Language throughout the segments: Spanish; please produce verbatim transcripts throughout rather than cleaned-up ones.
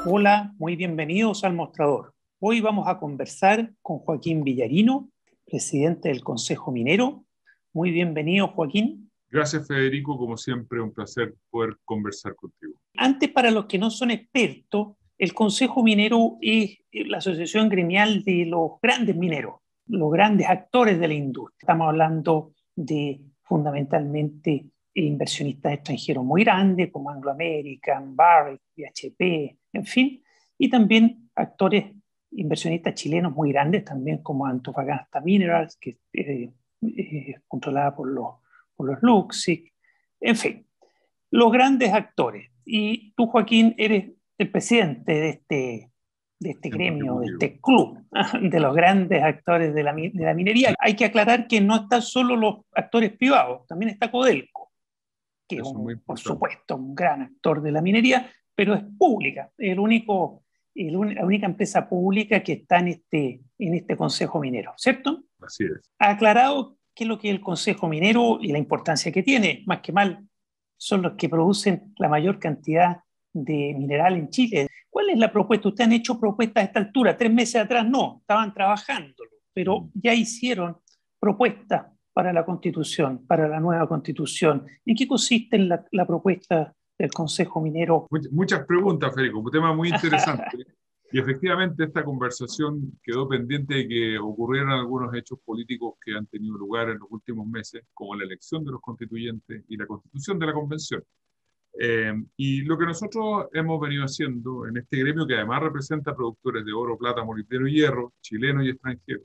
Hola, muy bienvenidos al Mostrador. Hoy vamos a conversar con Joaquín Villarino, presidente del Consejo Minero. Muy bienvenido, Joaquín. Gracias, Federico. Como siempre, un placer poder conversar contigo. Antes, para los que no son expertos, el Consejo Minero es la asociación gremial de los grandes mineros, los grandes actores de la industria. Estamos hablando de fundamentalmente inversionistas extranjeros muy grandes como Anglo American, Barrick, B H P, en fin, y también actores inversionistas chilenos muy grandes también como Antofagasta Minerals, que eh, es controlada por los, por los Luxic, en fin, los grandes actores. Y tú, Joaquín, eres el presidente de este, de este gremio, de Ejecutivo. este club de los grandes actores de la, de la minería. Hay que aclarar que no están solo los actores privados, también está Codelco, que es, Eso es muy un, por importante. supuesto, un gran actor de la minería, pero es pública, es el único, el, la única empresa pública que está en este, en este Consejo Minero, ¿cierto? Así es. Ha aclarado qué es lo que es el Consejo Minero y la importancia que tiene, más que mal, son los que producen la mayor cantidad de mineral en Chile. ¿Cuál es la propuesta? ¿Ustedes han hecho propuestas a esta altura? Tres meses atrás no, estaban trabajándolo, pero ya hicieron propuestas para la Constitución, para la nueva Constitución. ¿En qué consiste la, la propuesta del Consejo Minero? Much- muchas preguntas, Federico. Un tema muy interesante. Y efectivamente esta conversación quedó pendiente de que ocurrieran algunos hechos políticos que han tenido lugar en los últimos meses, como la elección de los constituyentes y la constitución de la convención. Eh, y lo que nosotros hemos venido haciendo en este gremio, que además representa productores de oro, plata, molibdeno y hierro, chilenos y extranjeros,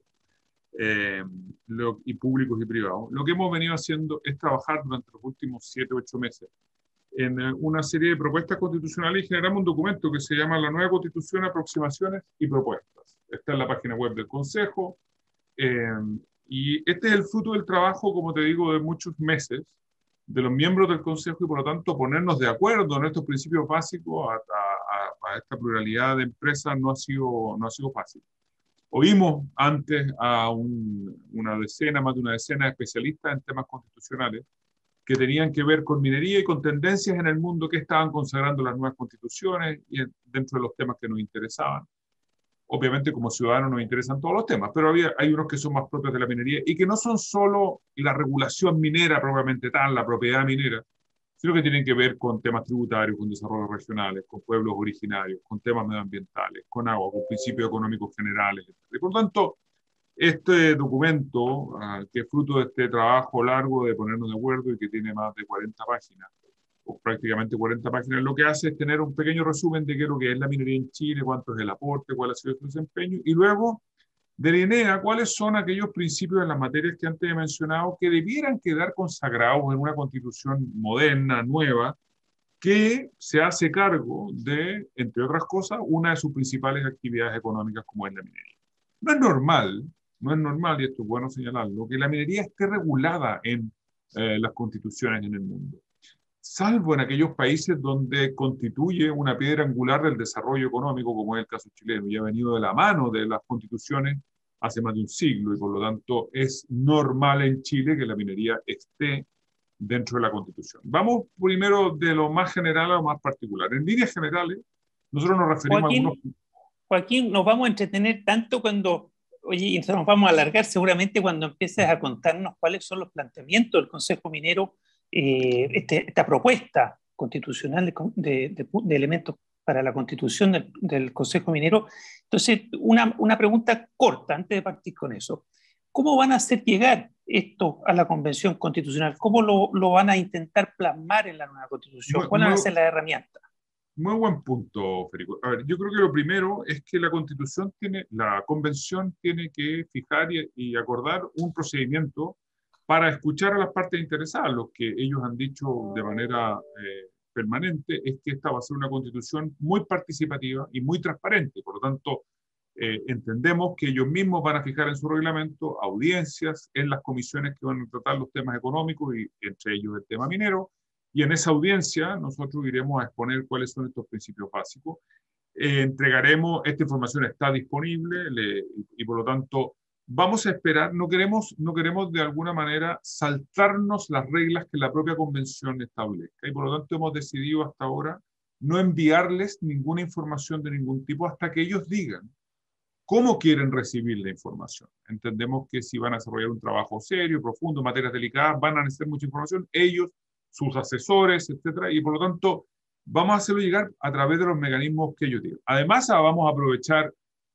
eh, lo, y públicos y privados, lo que hemos venido haciendo es trabajar durante los últimos siete, ocho meses en eh, una serie de propuestas constitucionales y generamos un documento que se llama La Nueva Constitución, Aproximaciones y Propuestas. Está en la página web del Consejo. Eh, y este es el fruto del trabajo, como te digo, de muchos meses de los miembros del Consejo y por lo tanto ponernos de acuerdo en estos principios básicos a, a, a esta pluralidad de empresas no ha sido, no ha sido fácil. Oímos antes a un, una decena, más de una decena de especialistas en temas constitucionales que tenían que ver con minería y con tendencias en el mundo que estaban consagrando las nuevas constituciones y dentro de los temas que nos interesaban. Obviamente como ciudadanos nos interesan todos los temas, pero había, hay unos que son más propios de la minería y que no son solo la regulación minera propiamente tal, la propiedad minera, sino que tienen que ver con temas tributarios, con desarrollos regionales, con pueblos originarios, con temas medioambientales, con agua, con principios económicos generales. Y por tanto, este documento, uh, que es fruto de este trabajo largo de ponernos de acuerdo y que tiene más de cuarenta páginas, o prácticamente cuarenta páginas, lo que hace es tener un pequeño resumen de qué es lo que es la minería en Chile, cuánto es el aporte, cuál ha sido su desempeño, y luego delinea cuáles son aquellos principios en las materias que antes he mencionado que debieran quedar consagrados en una constitución moderna, nueva, que se hace cargo de, entre otras cosas, una de sus principales actividades económicas como es la minería. No es normal, no es normal, y esto es bueno señalarlo, que la minería esté regulada en eh, las constituciones en el mundo, salvo en aquellos países donde constituye una piedra angular del desarrollo económico, como es el caso chileno, y ha venido de la mano de las constituciones hace más de un siglo, y por lo tanto es normal en Chile que la minería esté dentro de la Constitución. Vamos primero de lo más general a lo más particular. En líneas generales, nosotros nos referimos a algunos... Joaquín, Joaquín, nos vamos a entretener tanto cuando, oye, y nos vamos a alargar seguramente cuando empieces a contarnos cuáles son los planteamientos del Consejo Minero, eh, este, esta propuesta constitucional de, de, de, de elementos para la constitución del, del Consejo Minero. Entonces, una, una pregunta corta antes de partir con eso. ¿Cómo van a hacer llegar esto a la Convención Constitucional? ¿Cómo lo, lo van a intentar plasmar en la nueva Constitución? Muy, ¿Cuáles van a muy, ser las herramientas? muy buen punto, Federico. A ver, yo creo que lo primero es que la Constitución tiene, la Convención tiene que fijar y, y acordar un procedimiento para escuchar a las partes interesadas. Lo que ellos han dicho de manera eh, permanente es que esta va a ser una Constitución muy participativa y muy transparente. Por lo tanto, eh, entendemos que ellos mismos van a fijar en su reglamento audiencias en las comisiones que van a tratar los temas económicos y entre ellos el tema minero. Y en esa audiencia nosotros iremos a exponer cuáles son estos principios básicos. Eh, entregaremos, esta información está disponible le, y, y por lo tanto vamos a esperar, no queremos, no queremos de alguna manera saltarnos las reglas que la propia convención establezca y por lo tanto hemos decidido hasta ahora no enviarles ninguna información de ningún tipo hasta que ellos digan cómo quieren recibir la información. Entendemos que si van a desarrollar un trabajo serio, profundo, materias delicadas, van a necesitar mucha información, ellos, sus asesores, etcétera, y por lo tanto vamos a hacerlo llegar a través de los mecanismos que ellos digan. Además, vamos a aprovechar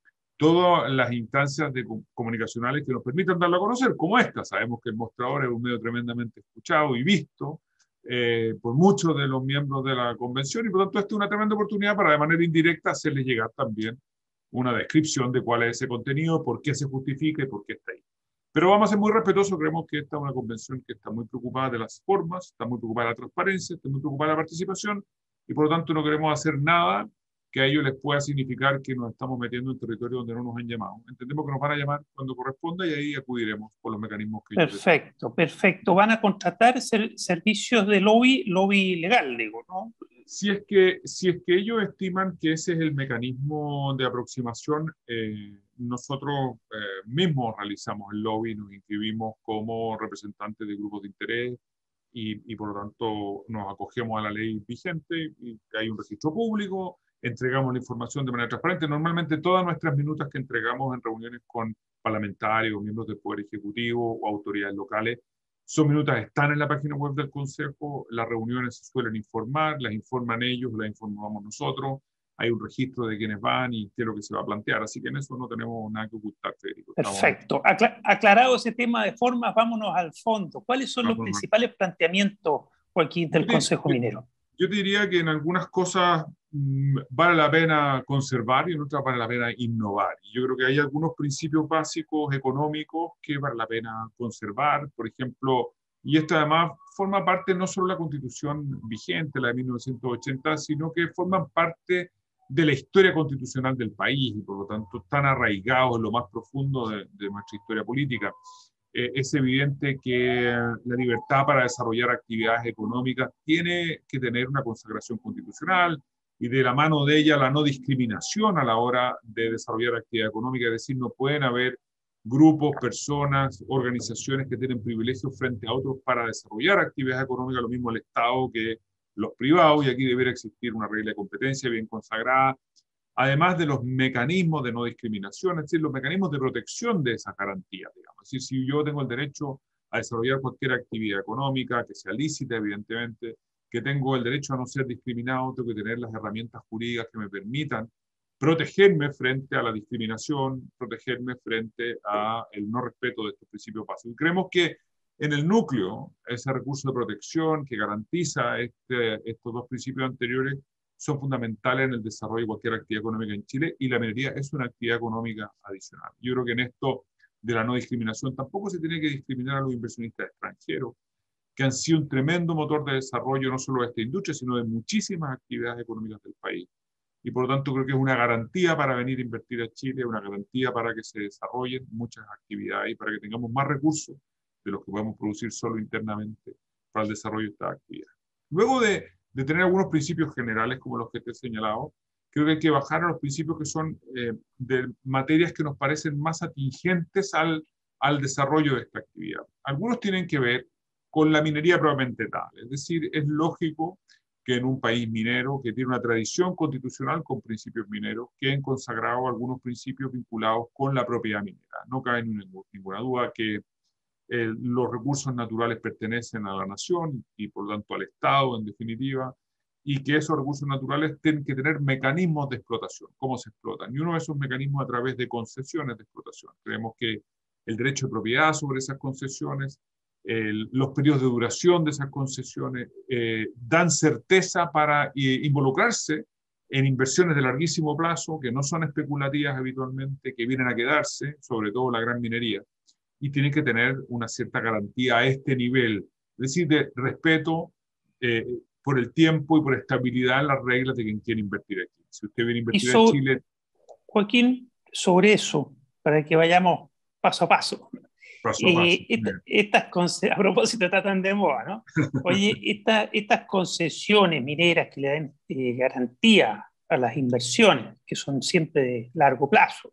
todas las instancias de comunicacionales que nos permitan darlo a conocer, como esta. Sabemos que el mostrador es un medio tremendamente escuchado y visto eh, por muchos de los miembros de la convención, y por lo tanto esta es una tremenda oportunidad para de manera indirecta hacerles llegar también una descripción de cuál es ese contenido, por qué se justifica y por qué está ahí. Pero vamos a ser muy respetuosos, creemos que esta es una convención que está muy preocupada de las formas, está muy preocupada de la transparencia, está muy preocupada de la participación, y por lo tanto no queremos hacer nada que a ellos les pueda significar que nos estamos metiendo en territorio donde no nos han llamado. Entendemos que nos van a llamar cuando corresponda y ahí acudiremos por los mecanismos que ellos Perfecto, deseen. Perfecto. Van a contratar ser, servicios de lobby, lobby legal, digo, ¿no? Si es que, si es que ellos estiman que ese es el mecanismo de aproximación, eh, nosotros eh, mismos realizamos el lobby, nos inscribimos como representantes de grupos de interés y, y por lo tanto nos acogemos a la ley vigente, y hay un registro público, entregamos la información de manera transparente. Normalmente todas nuestras minutas que entregamos en reuniones con parlamentarios, miembros del Poder Ejecutivo o autoridades locales, son minutas, están en la página web del Consejo, las reuniones se suelen informar, las informan ellos, las informamos nosotros, hay un registro de quienes van y qué es lo que se va a plantear, así que en eso no tenemos nada que ocultar, Federico. Perfecto. Acla aclarado ese tema de formas, vámonos al fondo. ¿Cuáles son los principales planteamientos, Joaquín, del Consejo Minero? Yo te diría que en algunas cosas mmm, vale la pena conservar y en otras vale la pena innovar. Y yo creo que hay algunos principios básicos económicos que vale la pena conservar. Por ejemplo, y esto además forma parte no solo de la Constitución vigente, la de mil novecientos ochenta, sino que forman parte de la historia constitucional del país y por lo tanto están arraigados en lo más profundo de, de nuestra historia política. Eh, es evidente que la libertad para desarrollar actividades económicas tiene que tener una consagración constitucional y de la mano de ella la no discriminación a la hora de desarrollar actividad económica, es decir, no pueden haber grupos, personas, organizaciones que tienen privilegios frente a otros para desarrollar actividades económicas, lo mismo el Estado que los privados, y aquí debería existir una regla de competencia bien consagrada, además de los mecanismos de no discriminación, es decir, los mecanismos de protección de esas garantías, digamos. Es decir, si yo tengo el derecho a desarrollar cualquier actividad económica, que sea lícita, evidentemente, que tengo el derecho a no ser discriminado, tengo que tener las herramientas jurídicas que me permitan protegerme frente a la discriminación, protegerme frente a el no respeto de estos principios básicos. Y creemos que en el núcleo, ese recurso de protección que garantiza este, estos dos principios anteriores son fundamentales en el desarrollo de cualquier actividad económica en Chile, y la minería es una actividad económica adicional. Yo creo que en esto de la no discriminación tampoco se tiene que discriminar a los inversionistas extranjeros, que han sido un tremendo motor de desarrollo no solo de esta industria, sino de muchísimas actividades económicas del país. Y por lo tanto creo que es una garantía para venir a invertir a Chile, una garantía para que se desarrollen muchas actividades y para que tengamos más recursos de los que podemos producir solo internamente para el desarrollo de esta actividad. Luego de, de tener algunos principios generales como los que te he señalado, creo que hay que bajar a los principios que son eh, de materias que nos parecen más atingentes al, al desarrollo de esta actividad. Algunos tienen que ver con la minería propiamente tal, es decir, es lógico que en un país minero que tiene una tradición constitucional con principios mineros, queden consagrados algunos principios vinculados con la propiedad minera. No cabe ninguna duda que eh, los recursos naturales pertenecen a la nación y por lo tanto al Estado en definitiva, y que esos recursos naturales tienen que tener mecanismos de explotación. ¿Cómo se explotan? Y uno de esos mecanismos a través de concesiones de explotación. Creemos que el derecho de propiedad sobre esas concesiones, El, los periodos de duración de esas concesiones eh, dan certeza para eh, involucrarse en inversiones de larguísimo plazo, que no son especulativas habitualmente, que vienen a quedarse, sobre todo la gran minería, y tienen que tener una cierta garantía a este nivel, es decir, de respeto eh, por el tiempo y por estabilidad en las reglas de quien quiere invertir aquí. Si usted viene a invertir so, en Chile... Joaquín, sobre eso, para que vayamos paso a paso. Paso a paso. Eh, esta, estas, a propósito, está tan de moda, ¿no? Oye, esta, estas concesiones mineras que le dan eh, garantía a las inversiones, que son siempre de largo plazo,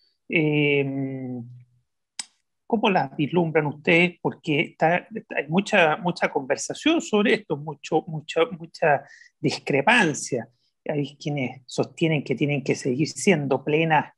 eh, ¿cómo las vislumbran ustedes? Porque está, está, hay mucha, mucha conversación sobre esto, mucho, mucho, mucha discrepancia. hay quienes sostienen que tienen que seguir siendo plenas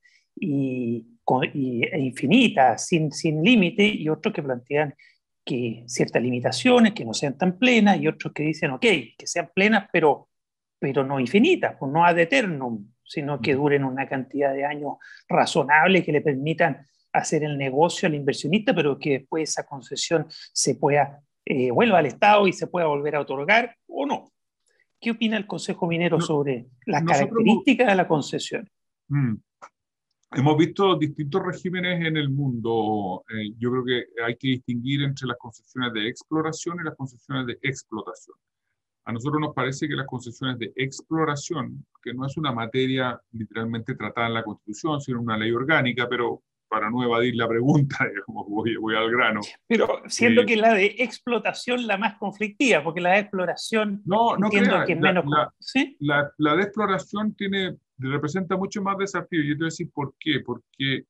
y, y, e infinitas, sin, sin límite, y otros que plantean que ciertas limitaciones, que no sean tan plenas, y otros que dicen, ok, que sean plenas, pero, pero no infinitas, pues no ad eternum, sino que duren una cantidad de años razonable que le permitan hacer el negocio al inversionista, pero que después esa concesión se pueda, eh, vuelva al Estado y se pueda volver a otorgar o no. ¿Qué opina el Consejo Minero No, sobre las nosotros hemos, características de la concesión? mm, hemos visto distintos regímenes en el mundo. Eh, yo creo que hay que distinguir entre las concesiones de exploración y las concesiones de explotación. A nosotros nos parece que las concesiones de exploración, que no es una materia literalmente tratada en la Constitución, sino una ley orgánica, pero para no evadir la pregunta, digamos, voy, voy al grano. Pero siendo Eh, que la de explotación la más conflictiva, porque la de exploración no, no entiendo crea, que es la, menos... la, ¿Sí? la, la de exploración tiene, representa mucho más desafío. Yo te voy a decir por qué. Porque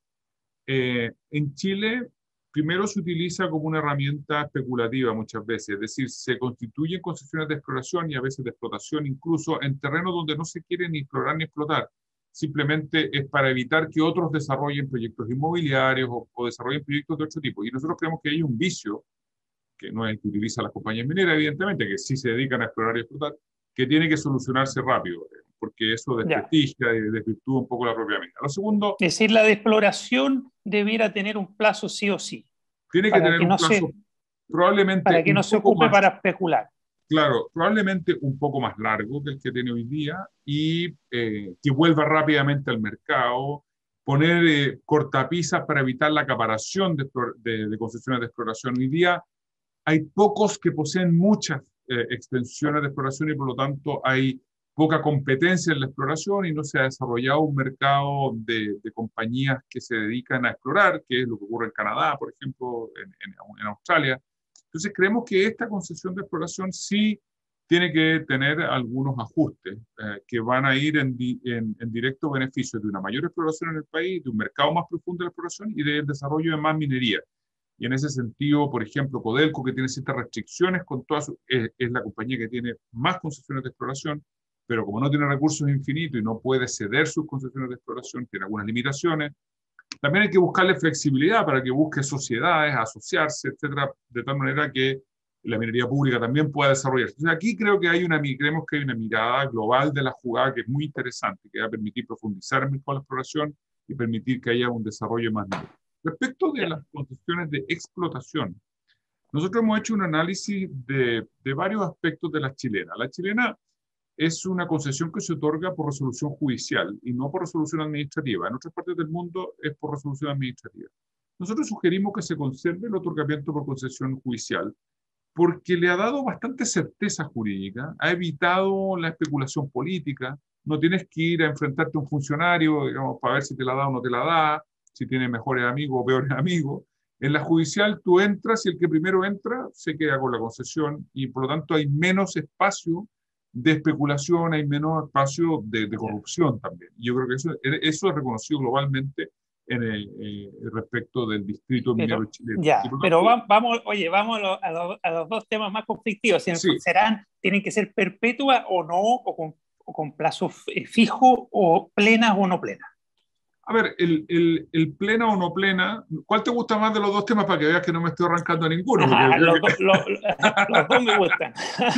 eh, en Chile, primero se utiliza como una herramienta especulativa muchas veces, es decir, se constituyen concesiones de exploración y a veces de explotación, incluso en terrenos donde no se quiere ni explorar ni explotar. Simplemente es para evitar que otros desarrollen proyectos inmobiliarios o, o desarrollen proyectos de otro tipo. Y nosotros creemos que hay un vicio, que no es el que utiliza las compañías mineras, evidentemente, que sí se dedican a explorar y explotar, que tiene que solucionarse rápido, porque eso Ya. desprestigia y desvirtúa un poco la propia mina. Lo segundo, Es decir, la de exploración debiera tener un plazo sí o sí, tiene que para tener que un no plazo se, probablemente para que no un se poco ocupe más, para especular. claro, probablemente un poco más largo que el que tiene hoy día y eh, que vuelva rápidamente al mercado, poner eh, cortapisas para evitar la acaparación de, de, de concesiones de exploración. Hoy día hay pocos que poseen muchas eh, extensiones de exploración y por lo tanto hay poca competencia en la exploración y no se ha desarrollado un mercado de, de compañías que se dedican a explorar, que es lo que ocurre en Canadá, por ejemplo, en, en, en Australia. Entonces creemos que esta concesión de exploración sí tiene que tener algunos ajustes eh, que van a ir en, en, en directo beneficio de una mayor exploración en el país, de un mercado más profundo de la exploración y del desarrollo de más minería. Y en ese sentido, por ejemplo, Codelco, que tiene ciertas restricciones, con todas su, es, es la compañía que tiene más concesiones de exploración, pero como no tiene recursos infinitos y no puede ceder sus concesiones de exploración, tiene algunas limitaciones. También hay que buscarle flexibilidad para que busque sociedades, asociarse, etcétera, de tal manera que la minería pública también pueda desarrollarse. Entonces, aquí creo que hay una, creemos que hay una mirada global de la jugada que es muy interesante, que va a permitir profundizar en la exploración y permitir que haya un desarrollo más nivel. Respecto de Ya. las concesiones de explotación, nosotros hemos hecho un análisis de, de varios aspectos de la chilena. La chilena es una concesión que se otorga por resolución judicial y no por resolución administrativa. En otras partes del mundo es por resolución administrativa. Nosotros sugerimos que se conserve el otorgamiento por concesión judicial porque le ha dado bastante certeza jurídica, ha evitado la especulación política, no tienes que ir a enfrentarte a un funcionario, digamos, para ver si te la da o no te la da, si tiene mejores amigos o peores amigos. En la judicial tú entras y el que primero entra se queda con la concesión y por lo tanto hay menos espacio de especulación, hay menos espacio de, de corrupción también. Yo creo que eso, eso es reconocido globalmente en el, eh, respecto del distrito minero Pero, chileno. Y ya, por pero tanto, va, vamos, oye, vamos a, lo, a, lo, a, los dos temas más conflictivos. Si sí, serán, tienen que ser perpetuas o no, o con, o con plazo fijo, o plenas o no plenas. a ver, el, el, el plena o no plena, ¿cuál te gusta más de los dos temas para que veas que no me estoy arrancando a ninguno? Porque Ajá, creo los, que... do, lo, los dos me gustan.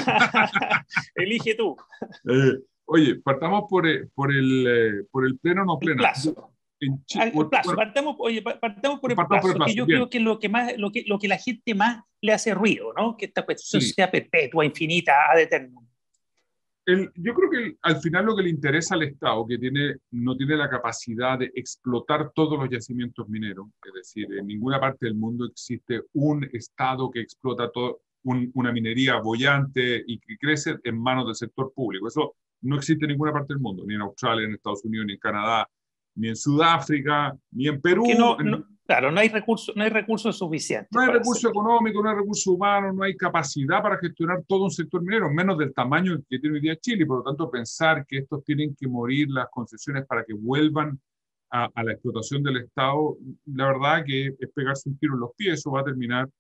Elige tú. eh, oye, partamos por, el, por, el, eh, por el pleno o no El plena. Yo, plazo. en Chi- El plazo, bueno, partamos, oye, partamos por el partamos por el plazo, que plazo. yo Bien, creo que es lo que, más, lo que, lo que la gente más le hace ruido, ¿no? Que esta cuestión sí. sea perpetua, infinita, ad eternum. El, yo creo que el, al final lo que le interesa al Estado, que tiene, no tiene la capacidad de explotar todos los yacimientos mineros, es decir, en ninguna parte del mundo existe un Estado que explota todo, un, una minería boyante y que crece en manos del sector público. Eso no existe en ninguna parte del mundo, ni en Australia, ni en Estados Unidos, ni en Canadá, ni en Sudáfrica, ni en Porque Perú. no, En, no claro, no hay recursos, no hay recursos no suficientes hay para recurso hacerlo. económico, no hay recurso humano, no hay capacidad para gestionar todo un sector minero, menos del tamaño que tiene hoy día Chile. Por lo tanto, pensar que estos tienen que morir las concesiones para que vuelvan a, a la explotación del Estado, la verdad que es pegarse un tiro en los pies. Eso va a terminar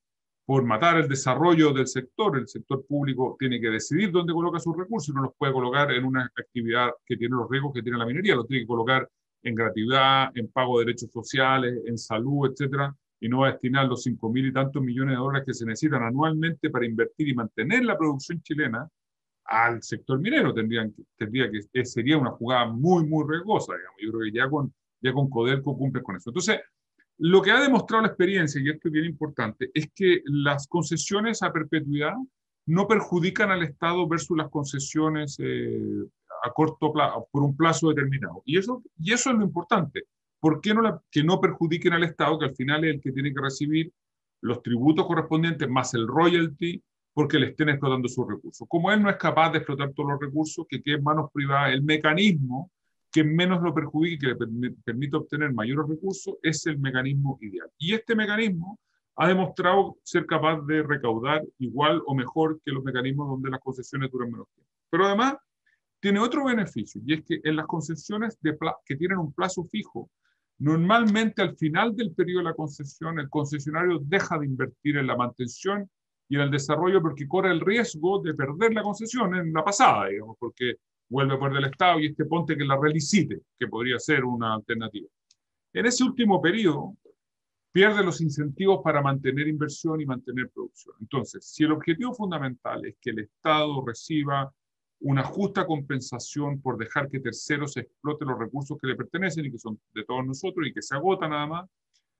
por matar el desarrollo del sector. El sector público tiene que decidir dónde coloca sus recursos y no los puede colocar en una actividad que tiene los riesgos que tiene la minería, los tiene que colocar en gratuidad, en pago de derechos sociales, en salud, etcétera, y no va a destinar los cinco mil y tantos millones de dólares que se necesitan anualmente para invertir y mantener la producción chilena al sector minero. Tendrían, tendría que, sería una jugada muy, muy riesgosa, digamos. Yo creo que ya con, ya con Codelco cumple con eso. Entonces, lo que ha demostrado la experiencia, y esto es bien importante, es que las concesiones a perpetuidad no perjudican al Estado versus las concesiones eh, a corto plazo, por un plazo determinado. Y eso, y eso es lo importante. ¿Por qué no la, que no perjudiquen al Estado, que al final es el que tiene que recibir los tributos correspondientes más el royalty, porque le estén explotando sus recursos? Como él no es capaz de explotar todos los recursos, que quede en manos privadas, el mecanismo que menos lo perjudique y que le permite obtener mayores recursos es el mecanismo ideal. Y este mecanismo ha demostrado ser capaz de recaudar igual o mejor que los mecanismos donde las concesiones duran menos tiempo. Pero además tiene otro beneficio, y es que en las concesiones de que tienen un plazo fijo, normalmente al final del periodo de la concesión, el concesionario deja de invertir en la mantención y en el desarrollo porque corre el riesgo de perder la concesión en la pasada, digamos, porque vuelve a perder el Estado y este ponte que la relicite, que podría ser una alternativa. En ese último periodo, pierde los incentivos para mantener inversión y mantener producción. Entonces, si el objetivo fundamental es que el Estado reciba una justa compensación por dejar que terceros exploten los recursos que le pertenecen y que son de todos nosotros y que se agotan nada más,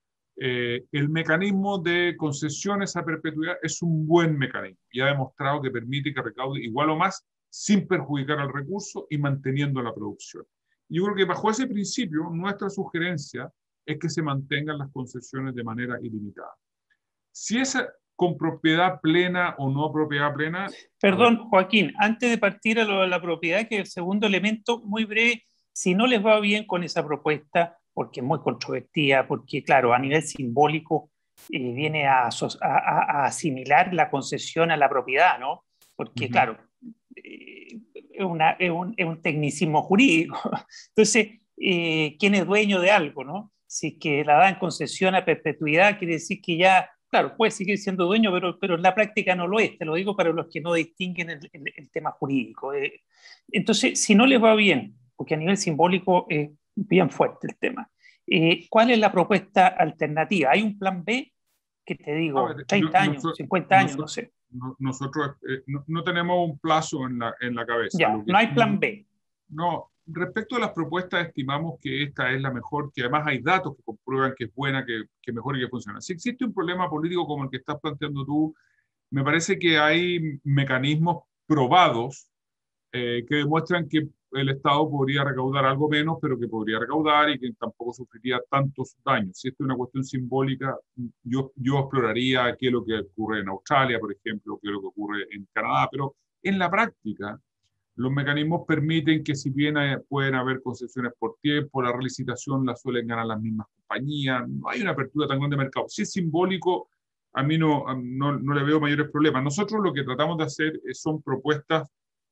eh, el mecanismo de concesiones a perpetuidad es un buen mecanismo y ha demostrado que permite que recaude igual o más sin perjudicar al recurso y manteniendo la producción. Y yo creo que bajo ese principio, nuestra sugerencia es que se mantengan las concesiones de manera ilimitada. Si es con propiedad plena o no propiedad plena... Perdón, Joaquín, antes de partir a lo de la propiedad, que es el segundo elemento, muy breve, si no les va bien con esa propuesta, porque es muy controvertida, porque, claro, a nivel simbólico eh, viene a, a, a asimilar la concesión a la propiedad, ¿no? Porque, uh-huh. claro, es, una, es, un, es un tecnicismo jurídico. Entonces, eh, ¿quién es dueño de algo, no? Si es que la da en concesión a perpetuidad, quiere decir que ya, claro, puede seguir siendo dueño, pero, pero en la práctica no lo es. Te lo digo para los que no distinguen el, el, el tema jurídico. Eh, entonces, si no les va bien, porque a nivel simbólico es eh, bien fuerte el tema, eh, ¿cuál es la propuesta alternativa? ¿Hay un plan B? Que te digo, ver, treinta no, años, no, cincuenta años, no, no sé. No, nosotros eh, no, no tenemos un plazo en la, en la cabeza. Ya, Lo que no hay plan B. No, respecto a las propuestas, estimamos que esta es la mejor, que además hay datos que comprueban que es buena, que, que mejora y que funciona. Si existe un problema político como el que estás planteando tú, me parece que hay mecanismos probados eh, que demuestran que el Estado podría recaudar algo menos, pero que podría recaudar y que tampoco sufriría tantos daños. Si esto es una cuestión simbólica, yo, yo exploraría qué es lo que ocurre en Australia, por ejemplo, qué es lo que ocurre en Canadá, pero en la práctica, los mecanismos permiten que si bien hay, pueden haber concesiones por tiempo, la relicitación la suelen ganar las mismas compañías, no hay una apertura tan grande de mercado. Si es simbólico, a mí no, no, no le veo mayores problemas. Nosotros lo que tratamos de hacer son propuestas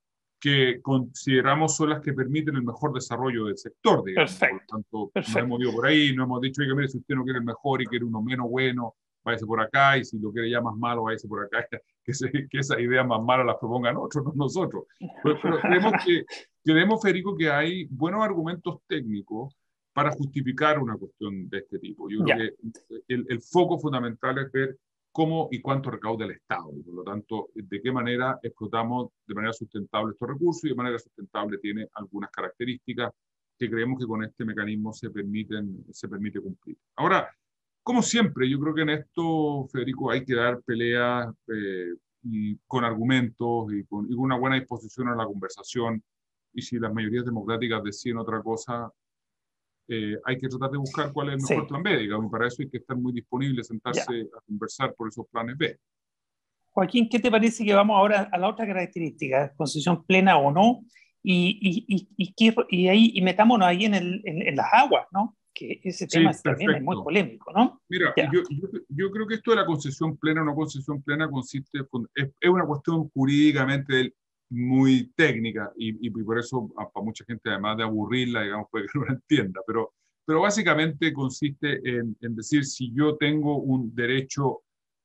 que consideramos son las que permiten el mejor desarrollo del sector, digamos. Perfecto. Por tanto, Perfecto. no hemos ido por ahí, no hemos dicho, oiga, mire, si usted no quiere el mejor y quiere uno menos bueno, váyase por acá, y si lo quiere ya más malo, váyase por acá, que, se, que esa idea más mala las propongan otros, no nosotros. Pero, pero creemos, que, creemos, Federico, que hay buenos argumentos técnicos para justificar una cuestión de este tipo. Yo creo ya. que el, el foco fundamental es ver cómo y cuánto recauda el Estado, y por lo tanto, de qué manera explotamos de manera sustentable estos recursos, y de manera sustentable tiene algunas características que creemos que con este mecanismo se, permiten, se permite cumplir. Ahora, como siempre, yo creo que en esto, Federico, hay que dar peleas eh, y con argumentos y con, y con una buena disposición a la conversación, y si las mayorías democráticas deciden otra cosa, Eh, hay que tratar de buscar cuál es el mejor sí. plan B, digamos, y para eso hay que estar muy disponible, sentarse ya. a conversar por esos planes B. Joaquín, ¿qué te parece que vamos ahora a la otra característica, concesión plena o no? Y, y, y, y, qué, y, ahí, y metámonos ahí en, el, en, en las aguas, ¿no? Que ese tema sí, también es muy polémico, ¿no? Mira, yo, yo, yo creo que esto de la concesión plena o no concesión plena consiste, es, es una cuestión jurídicamente muy técnica y, y, y por eso para mucha gente, además de aburrirla, digamos, puede que no la entienda, pero, pero básicamente consiste en, en decir si yo tengo un derecho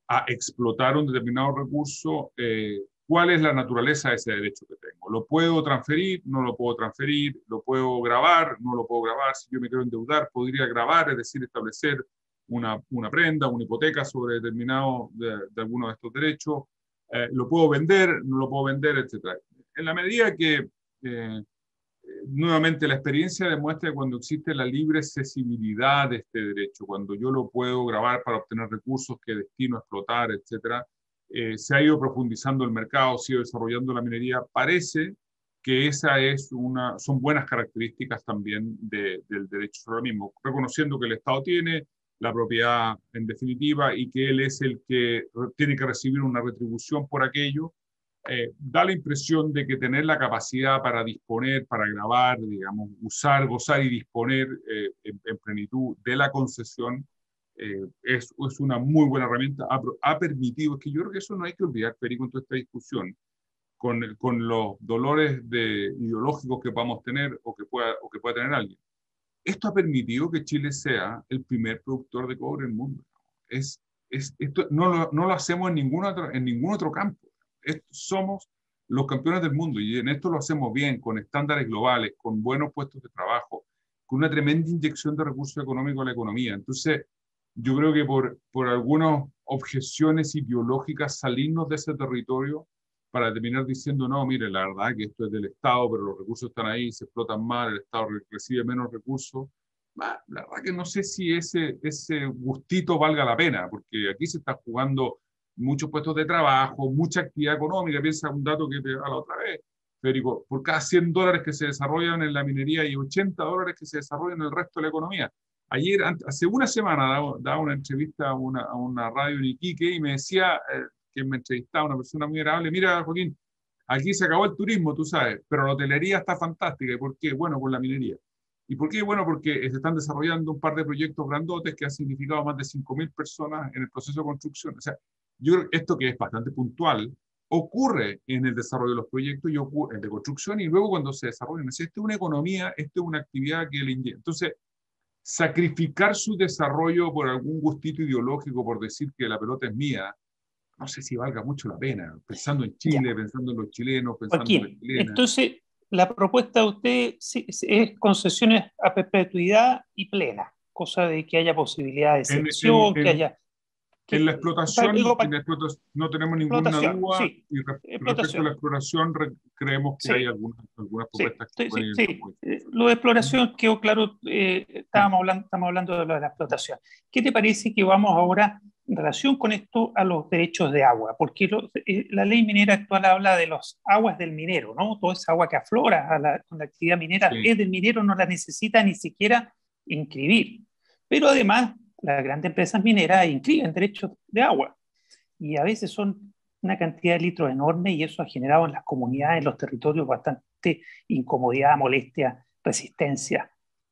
a explotar un determinado recurso, eh, ¿cuál es la naturaleza de ese derecho que tengo? ¿Lo puedo transferir? ¿No lo puedo transferir? ¿Lo puedo grabar? ¿No lo puedo grabar? Si yo me quiero endeudar, podría grabar, es decir, establecer una, una prenda, una hipoteca sobre determinado de, de alguno de estos derechos. Eh, ¿Lo puedo vender? ¿No lo puedo vender? Etcétera. En la medida que, eh, nuevamente, la experiencia demuestra que cuando existe la libre cesibilidad de este derecho, cuando yo lo puedo grabar para obtener recursos que destino a explotar, etcétera, eh, se ha ido profundizando el mercado, se ha ido desarrollando la minería. Parece que esa es una, son buenas características también de, del derecho sobre el mismo, reconociendo que el Estado tiene la propiedad en definitiva y que él es el que tiene que recibir una retribución por aquello. Eh, da la impresión de que tener la capacidad para disponer, para grabar, digamos, usar, gozar y disponer eh, en, en plenitud de la concesión eh, es, es una muy buena herramienta. Ha, ha permitido, es que yo creo que eso no hay que olvidar, Federico, en toda esta discusión, con, con los dolores de, ideológicos que podamos tener o que, pueda, o que pueda tener alguien. Esto ha permitido que Chile sea el primer productor de cobre del mundo. Es, es, esto no lo, no lo hacemos en ningún otro, en ningún otro campo. Esto, somos los campeones del mundo y en esto lo hacemos bien, con estándares globales, con buenos puestos de trabajo, con una tremenda inyección de recursos económicos a la economía. Entonces, yo creo que por, por algunas objeciones ideológicas salirnos de ese territorio para terminar diciendo, no, mire, la verdad que esto es del Estado, pero los recursos están ahí, se explotan mal, el Estado recibe menos recursos. Bah, la verdad que no sé si ese, ese gustito valga la pena, porque aquí se está jugando muchos puestos de trabajo, mucha actividad económica. Piensa un dato que te da la otra vez, Federico, por cada cien dólares que se desarrollan en la minería hay ochenta dólares que se desarrollan en el resto de la economía. Ayer, hace una semana, daba, daba una entrevista a una, a una radio en Iquique y me decía, eh, que me entrevistaba una persona muy agradable, mira, Joaquín, aquí se acabó el turismo, tú sabes, pero la hotelería está fantástica. ¿Y por qué? Bueno, por la minería. ¿Y por qué? Bueno, porque se están desarrollando un par de proyectos grandotes que han significado más de cinco mil personas en el proceso de construcción. O sea, yo creo que esto, que es bastante puntual, ocurre en el desarrollo de los proyectos y ocurre en de construcción y luego cuando se desarrollan. Esto es una economía, esto es una actividad que le indica. Entonces, sacrificar su desarrollo por algún gustito ideológico, por decir que la pelota es mía, no sé si valga mucho la pena, pensando en Chile, ya. Pensando en los chilenos, pensando Joaquín, en las chilenas. Entonces, la propuesta de usted es concesiones a perpetuidad y plena, cosa de que haya posibilidad de excepción, en, en, que haya... Que, en la explotación, digo, en la explotación no tenemos ninguna duda, sí, y re, respecto a la exploración re, creemos que sí. hay algunas, algunas propuestas sí, que sí, sí, sí. Lo de exploración quedó claro, eh, estábamos, hablando, estamos hablando de lo de la explotación. ¿Qué te parece que vamos ahora en relación con esto a los derechos de agua? Porque lo, eh, la ley minera actual habla de las aguas del minero, ¿no? Toda esa agua que aflora a la, con la actividad minera sí. es del minero, no la necesita ni siquiera inscribir. Pero además, las grandes empresas mineras inscriben derechos de agua y a veces son una cantidad de litros enorme y eso ha generado en las comunidades, en los territorios, bastante incomodidad, molestia, resistencia.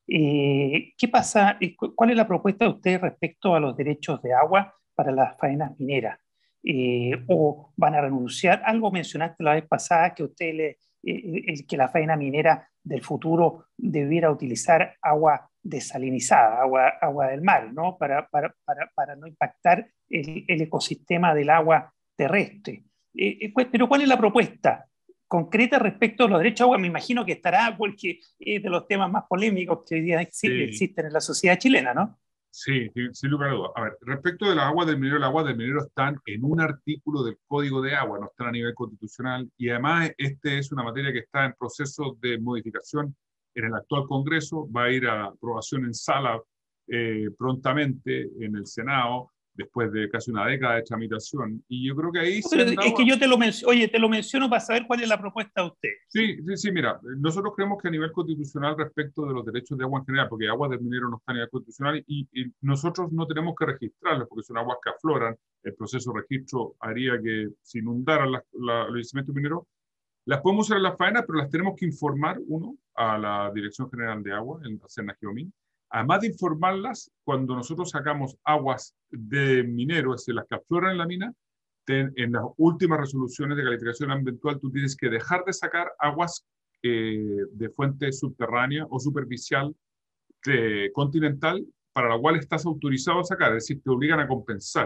Eh, ¿Qué pasa? ¿Cuál es la propuesta de ustedes respecto a los derechos de agua para las faenas mineras? Eh, ¿O van a renunciar? Algo mencionaste la vez pasada que usted le, eh, que la faena minera del futuro debiera utilizar agua desalinizada, agua, agua del mar, ¿no? Para, para, para, para no impactar el, el ecosistema del agua terrestre. Eh, pero ¿cuál es la propuesta concreta respecto a los derechos de agua? Me imagino que estará porque es de los temas más polémicos que hoy día sí. existen en la sociedad chilena, ¿no? Sí, sin lugar a dudas. A ver, respecto de las aguas del minero, las aguas del minero están en un artículo del Código de Agua, no están a nivel constitucional, y además este es una materia que está en proceso de modificación en el actual Congreso, va a ir a aprobación en sala eh, prontamente en el Senado, después de casi una década de tramitación, y yo creo que ahí... No, pero se es que yo te lo menciono, oye, te lo menciono para saber cuál es la propuesta de usted. Sí, sí, sí, mira, nosotros creemos que a nivel constitucional respecto de los derechos de agua en general, porque aguas del minero no está a nivel constitucional y, y nosotros no tenemos que registrarlas porque son aguas que afloran, el proceso de registro haría que se inundaran la, la, los yacimientos mineros, las podemos usar en las faenas, pero las tenemos que informar, uno, a la Dirección General de Agua, en la Senageomín. Además de informarlas, cuando nosotros sacamos aguas de minero, es decir, las que afloran en la mina, ten, en las últimas resoluciones de calificación ambiental, tú tienes que dejar de sacar aguas eh, de fuente subterránea o superficial de, continental, para la cual estás autorizado a sacar, es decir, te obligan a compensar.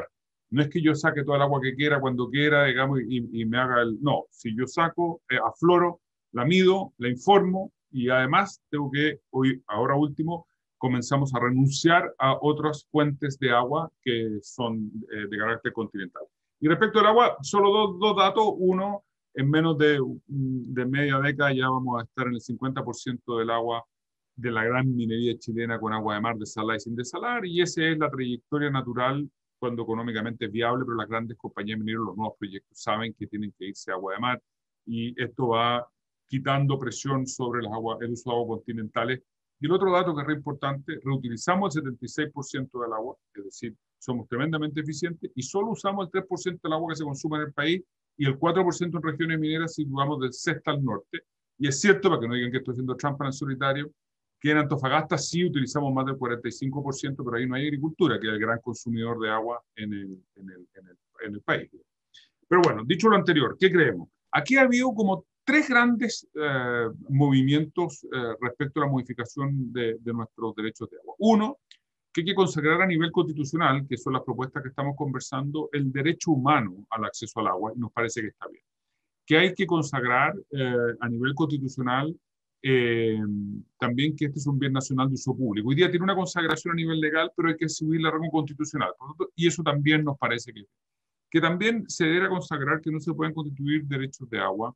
No es que yo saque toda el agua que quiera, cuando quiera, digamos, y, y me haga el... No, si yo saco, eh, afloro, la mido, la informo, y además tengo que, hoy, ahora último, comenzamos a renunciar a otras fuentes de agua que son eh, de carácter continental. Y respecto al agua, solo dos, dos datos. Uno, en menos de, de media década ya vamos a estar en el cincuenta por ciento del agua de la gran minería chilena con agua de mar desalada y sin desalar, y esa es la trayectoria natural cuando económicamente es viable, pero las grandes compañías mineras, los nuevos proyectos, saben que tienen que irse a agua de mar, y esto va quitando presión sobre las aguas, el uso de aguas continentales. Y el otro dato que es re importante, reutilizamos el setenta y seis por ciento del agua, es decir, somos tremendamente eficientes, y solo usamos el tres por ciento del agua que se consume en el país, y el cuatro por ciento en regiones mineras si vamos del sexta al norte. Y es cierto, para que no digan que estoy haciendo trampa en el solitario, que en Antofagasta sí utilizamos más del cuarenta y cinco por ciento, pero ahí no hay agricultura, que es el gran consumidor de agua en el, en el, en el, en el país. Pero bueno, dicho lo anterior, ¿qué creemos? Aquí ha habido como tres grandes eh, movimientos eh, respecto a la modificación de, de nuestros derechos de agua. Uno, que hay que consagrar a nivel constitucional, que son las propuestas que estamos conversando, el derecho humano al acceso al agua, y nos parece que está bien. Que hay que consagrar eh, a nivel constitucional eh, también que este es un bien nacional de uso público. Hoy día tiene una consagración a nivel legal, pero hay que subirle a rango constitucional. Y eso también nos parece que que también se debe consagrar que no se pueden constituir derechos de agua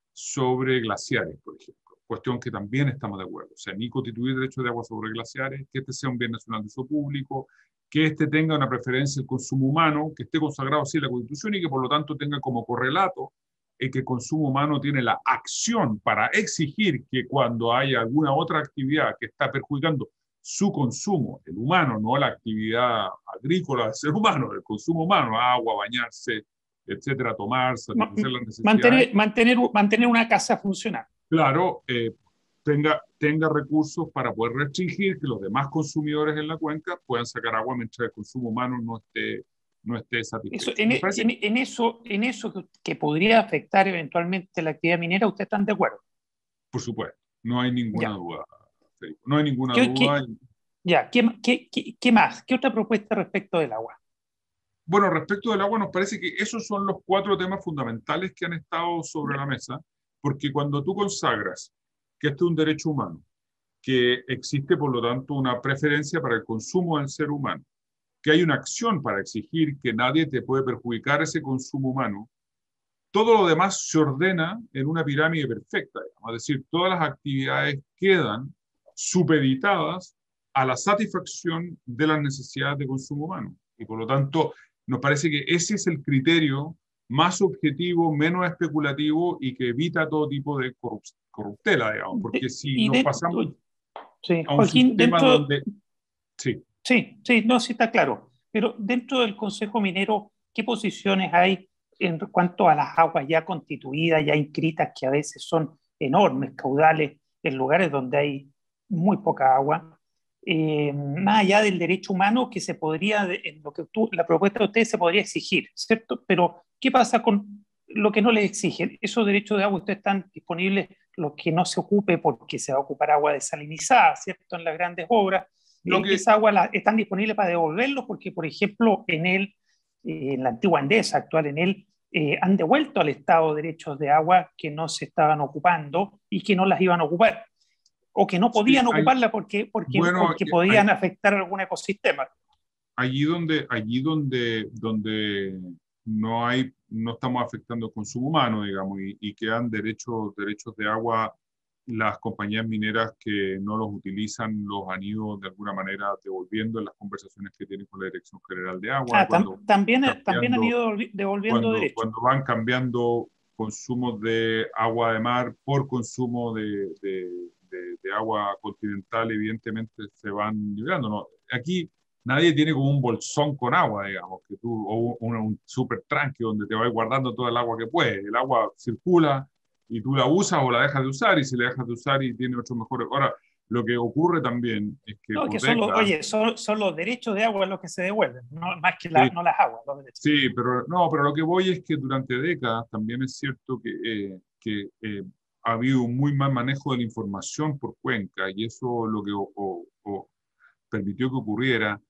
sobre glaciares, por ejemplo. Cuestión que también estamos de acuerdo. O sea, ni constituir derechos de agua sobre glaciares, que este sea un bien nacional de uso público, que este tenga una preferencia el consumo humano, que esté consagrado así en la Constitución y que por lo tanto tenga como correlato el que el consumo humano tiene la acción para exigir que cuando haya alguna otra actividad que está perjudicando su consumo, el humano, no la actividad agrícola del ser humano, el consumo humano, agua, bañarse, etcétera, tomar, satisfacer las necesidades. Mantener, mantener, mantener una casa funcional. Claro, eh, tenga, tenga recursos para poder restringir que los demás consumidores en la cuenca puedan sacar agua mientras el consumo humano no esté, no esté satisfecho. Eso, en, en, en, eso, en eso que, que podría afectar eventualmente la actividad minera, ¿ustedes están de acuerdo? Por supuesto, no hay ninguna ya. duda. No hay ninguna ¿Qué, duda. Qué, ya, ¿qué, qué, qué, ¿qué más? ¿Qué otra propuesta respecto del agua? Bueno, respecto del agua, nos parece que esos son los cuatro temas fundamentales que han estado sobre la mesa, porque cuando tú consagras que este es un derecho humano, que existe por lo tanto una preferencia para el consumo del ser humano, que hay una acción para exigir que nadie te puede perjudicar ese consumo humano, todo lo demás se ordena en una pirámide perfecta, digamos. Es decir, todas las actividades quedan supeditadas a la satisfacción de las necesidades de consumo humano. Y por lo tanto, nos parece que ese es el criterio más objetivo, menos especulativo y que evita todo tipo de corruptela, digamos. Porque si y nos de, pasamos sí, a un Joaquín, sistema dentro, donde... Sí. Sí, sí, no, sí está claro. Pero dentro del Consejo Minero, ¿qué posiciones hay en cuanto a las aguas ya constituidas, ya inscritas, que a veces son enormes caudales en lugares donde hay muy poca agua? Eh, más allá del derecho humano que se podría, en lo que tú, la propuesta de ustedes se podría exigir, ¿cierto? Pero, ¿qué pasa con lo que no les exigen? Esos derechos de agua ustedes están disponibles, los que no se ocupe porque se va a ocupar agua desalinizada, ¿cierto? En las grandes obras. Lo Eh, que, esa agua la, están disponibles para devolverlos porque, por ejemplo, en él, eh, en la antigua Endesa, actual en él, eh, han devuelto al Estado derechos de agua que no se estaban ocupando y que no las iban a ocupar, o que no sí, podían hay, ocuparla porque, porque, bueno, porque hay, podían afectar algún ecosistema. allí donde, allí donde, donde no hay, no estamos afectando el consumo humano, digamos, y, y quedan derechos, derechos de agua, las compañías mineras que no los utilizan los han ido de alguna manera devolviendo en las conversaciones que tienen con la Dirección General de Agua, Ah, tam, cuando, también, también han cambiando, ido devolviendo cuando, derechos. cuando van cambiando consumos de agua de mar por consumo de, de, de, de agua continental, evidentemente se van liberando. ¿No? Aquí nadie tiene como un bolsón con agua, digamos, que tú, o un, un super tranque donde te vas guardando todo el agua que puedes. El agua circula y tú la usas o la dejas de usar, y si la dejas de usar y tiene otros mejores. Ahora, lo que ocurre también es que No, por que son los, décadas... oye, son, son los derechos de agua los que se devuelven, no, más que la, Sí, no las aguas. Los derechos. sí, pero no, pero lo que voy es que durante décadas también es cierto que, eh, que eh, ha habido un muy mal manejo de la información por cuenca, y eso lo que o, o, o permitió que ocurriera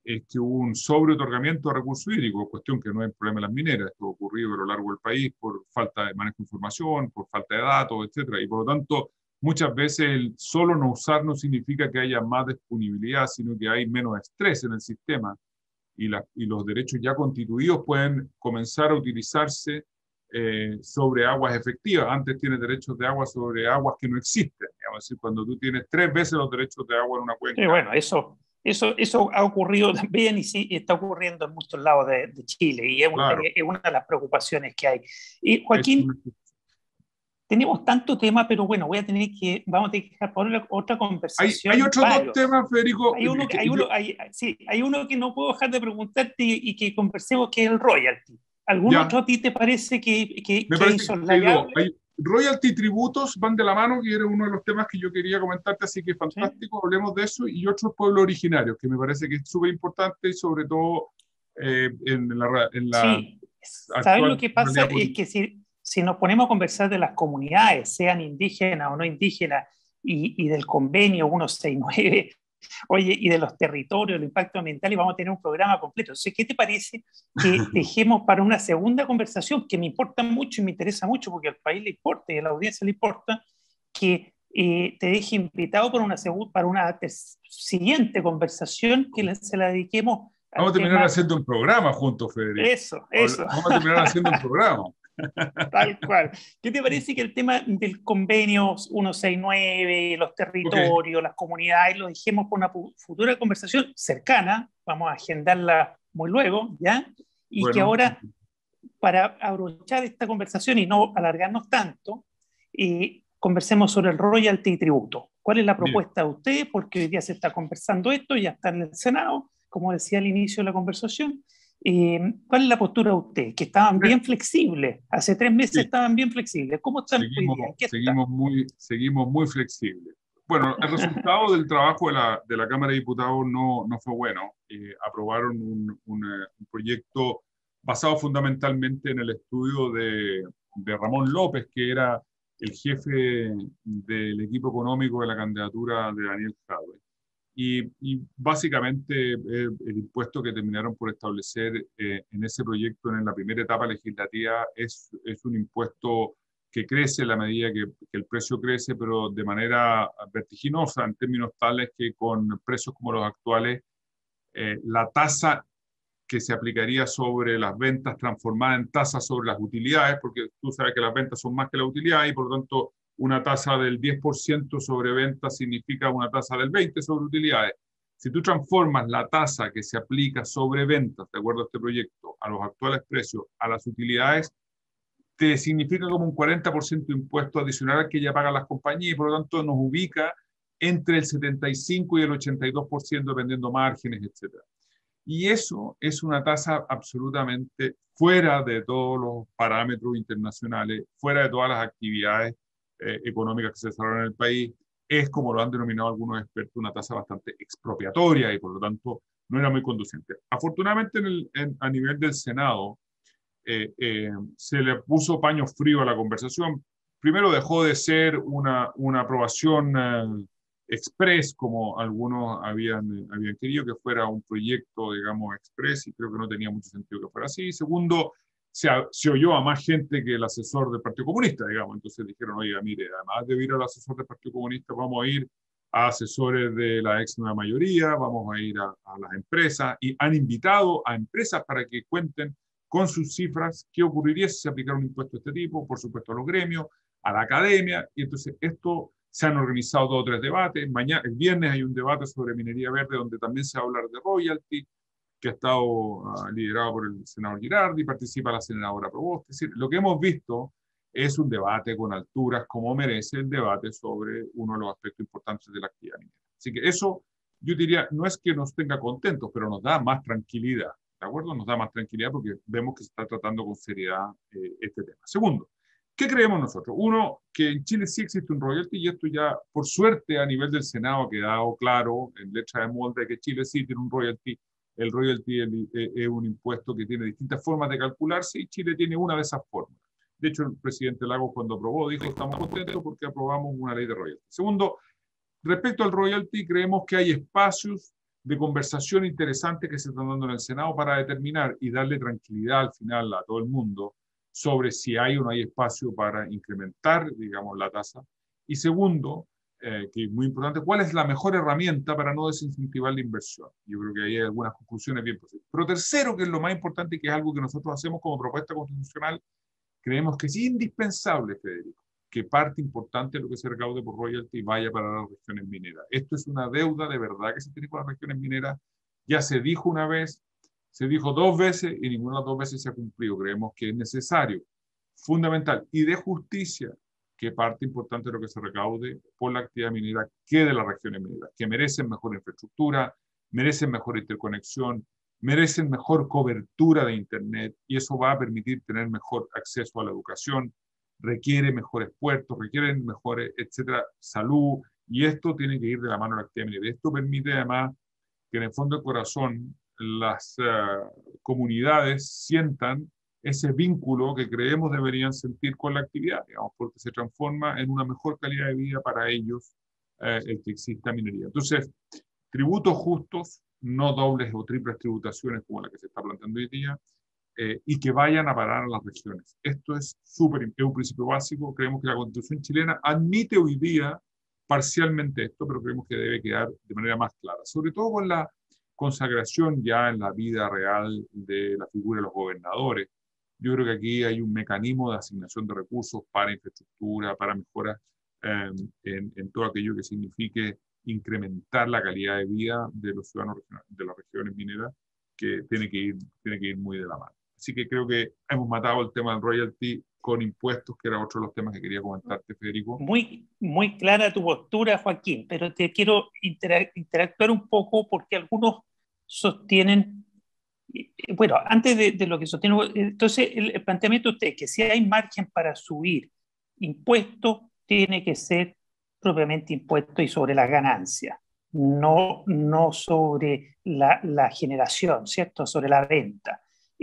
es que hubo un sobreotorgamiento de recursos hídricos, cuestión que no es problema de las mineras, esto ha ocurrido a lo largo del país por falta de manejo de información, por falta de datos, etcétera. Y por lo tanto, muchas veces el solo no usar no significa que haya más disponibilidad, sino que hay menos estrés en el sistema y, la, y los derechos ya constituidos pueden comenzar a utilizarse eh, sobre aguas efectivas. Antes tienes derechos de agua sobre aguas que no existen. Digamos, es decir, cuando tú tienes tres veces los derechos de agua en una cuenca. Sí, bueno, eso, eso, eso ha ocurrido también y sí y está ocurriendo en muchos lados de, de Chile y es, Claro. es una de las preocupaciones que hay. Y Joaquín, Es una... tenemos tanto tema, pero bueno, voy a tener que, vamos a tener que dejar por otra conversación. Hay, hay otros varios. dos temas, Federico. Hay uno, que, hay, uno, hay, sí, hay uno que no puedo dejar de preguntarte y, y que conversemos, que es el royalty. ¿Algún ya. otro a ti te parece que, que, Me que parece hizo que hay dos. Hay royalty y tributos van de la mano, que era uno de los temas que yo quería comentarte, así que fantástico, ¿sí? Hablemos de eso. Y otros pueblos originarios, que me parece que es súper importante y sobre todo eh, en la, en la sí. ¿Sabes lo que pasa? Es que si, si nos ponemos a conversar de las comunidades, sean indígenas o no indígenas, y, y del convenio ciento sesenta y nueve, oye, y de los territorios, el impacto ambiental, y vamos a tener un programa completo. Entonces, ¿qué te parece que dejemos para una segunda conversación, que me importa mucho y me interesa mucho, porque al país le importa y a la audiencia le importa, que eh, te deje invitado para una, para una siguiente conversación que la, se la dediquemos a Vamos a terminar tema... haciendo un programa juntos, Federico. Eso, eso. Vamos a terminar haciendo un programa. Tal cual. ¿Qué te parece que el tema del convenio ciento sesenta y nueve, los territorios, okay, las comunidades, lo dejemos por una futura conversación cercana? Vamos a agendarla muy luego, ¿ya? Y bueno, que ahora, para abrochar esta conversación y no alargarnos tanto, eh, conversemos sobre el royalty y tributo. ¿Cuál es la propuesta Bien. de ustedes? Porque hoy día se está conversando esto, ya está en el Senado, como decía al inicio de la conversación. Eh, ¿Cuál es la postura de ustedes? Que estaban bien flexibles, hace tres meses sí. estaban bien flexibles. ¿Cómo están seguimos, hoy día? ¿Qué seguimos, muy, seguimos muy flexibles. Bueno, el resultado del trabajo de la, de la Cámara de Diputados no, no fue bueno. Eh, aprobaron un, un, un proyecto basado fundamentalmente en el estudio de, de Ramón López, que era el jefe del equipo económico de la candidatura de Daniel Jadwe. Y, y básicamente eh, el impuesto que terminaron por establecer eh, en ese proyecto en la primera etapa legislativa es, es un impuesto que crece a la medida que, que el precio crece, pero de manera vertiginosa en términos tales que con precios como los actuales, eh, la tasa que se aplicaría sobre las ventas transformada en tasa sobre las utilidades, porque tú sabes que las ventas son más que las utilidades y por lo tanto una tasa del diez por ciento sobre ventas significa una tasa del veinte por ciento sobre utilidades. Si tú transformas la tasa que se aplica sobre ventas, de acuerdo a este proyecto, a los actuales precios, a las utilidades, te significa como un cuarenta por ciento de impuesto adicional que ya pagan las compañías y por lo tanto nos ubica entre el setenta y cinco y el ochenta y dos por ciento dependiendo márgenes, etcétera. Y eso es una tasa absolutamente fuera de todos los parámetros internacionales, fuera de todas las actividades eh, económicas que se desarrollan en el país. Es, como lo han denominado algunos expertos, una tasa bastante expropiatoria y por lo tanto no era muy conducente. Afortunadamente en el, en, a nivel del Senado eh, eh, se le puso paño frío a la conversación. Primero dejó de ser una, una aprobación eh, express, como algunos habían, habían querido que fuera un proyecto, digamos, express, y creo que no tenía mucho sentido que fuera así. Segundo, se, se oyó a más gente que el asesor del Partido Comunista, digamos. Entonces dijeron, oiga, mire, además de ir al asesor del Partido Comunista, vamos a ir a asesores de la ex nueva mayoría, vamos a ir a, a las empresas, y han invitado a empresas para que cuenten con sus cifras qué ocurriría si se aplicara un impuesto de este tipo, por supuesto a los gremios, a la academia, y entonces esto... Se han organizado dos o tres debates. Mañana, el viernes hay un debate sobre minería verde donde también se va a hablar de royalty, que ha estado uh, liderado por el senador Girardi, participa la senadora Provost. Es decir, lo que hemos visto es un debate con alturas como merece el debate sobre uno de los aspectos importantes de la actividad minera. Así que eso, yo diría, no es que nos tenga contentos, pero nos da más tranquilidad, ¿de acuerdo? Nos da más tranquilidad porque vemos que se está tratando con seriedad eh, este tema. Segundo, ¿qué creemos nosotros? Uno, que en Chile sí existe un royalty y esto ya, por suerte, a nivel del Senado ha quedado claro en letra de molde que Chile sí tiene un royalty. El royalty es un impuesto que tiene distintas formas de calcularse y Chile tiene una de esas formas. De hecho, el presidente Lagos cuando aprobó dijo estamos contentos porque aprobamos una ley de royalty. Segundo, respecto al royalty, creemos que hay espacios de conversación interesante que se están dando en el Senado para determinar y darle tranquilidad al final a todo el mundo sobre si hay o no hay espacio para incrementar, digamos, la tasa. Y segundo, eh, que es muy importante, ¿cuál es la mejor herramienta para no desincentivar la inversión? Yo creo que ahí hay algunas conclusiones bien posibles. Pero tercero, que es lo más importante, que es algo que nosotros hacemos como propuesta constitucional, creemos que es indispensable, Federico, que parte importante de lo que se recaude por royalty vaya para las regiones mineras. Esto es una deuda de verdad que se tiene con las regiones mineras. Ya se dijo una vez, se dijo dos veces y ninguna de las dos veces se ha cumplido. Creemos que es necesario, fundamental y de justicia que parte importante de lo que se recaude por la actividad minera quede de las regiones mineras, que merecen mejor infraestructura, merecen mejor interconexión, merecen mejor cobertura de Internet y eso va a permitir tener mejor acceso a la educación, requiere mejores puertos, requiere mejores, etcétera, salud, y esto tiene que ir de la mano de la actividad minera. Esto permite además que en el fondo del corazón las uh, comunidades sientan ese vínculo que creemos deberían sentir con la actividad, digamos, porque se transforma en una mejor calidad de vida para ellos eh, el que exista minería. Entonces, tributos justos, no dobles o triples tributaciones como la que se está planteando hoy día, eh, y que vayan a parar a las regiones. Esto es súper, es un principio básico. Creemos que la Constitución chilena admite hoy día parcialmente esto, pero creemos que debe quedar de manera más clara, sobre todo con la consagración ya en la vida real de la figura de los gobernadores. Yo creo que aquí hay un mecanismo de asignación de recursos para infraestructura, para mejoras eh, en, en todo aquello que signifique incrementar la calidad de vida de los ciudadanos de las regiones mineras, que tiene que ir, tiene que ir muy de la mano. Así que creo que hemos matado el tema del royalty con impuestos, que era otro de los temas que quería comentarte, Federico. Muy, muy clara tu postura, Joaquín, pero te quiero interac- interactuar un poco porque algunos sostienen, bueno, antes de, de lo que sostienen, entonces el, el planteamiento de usted que si hay margen para subir impuestos, tiene que ser propiamente impuesto y sobre las ganancias, no, no sobre la, la generación, ¿cierto? Sobre la venta.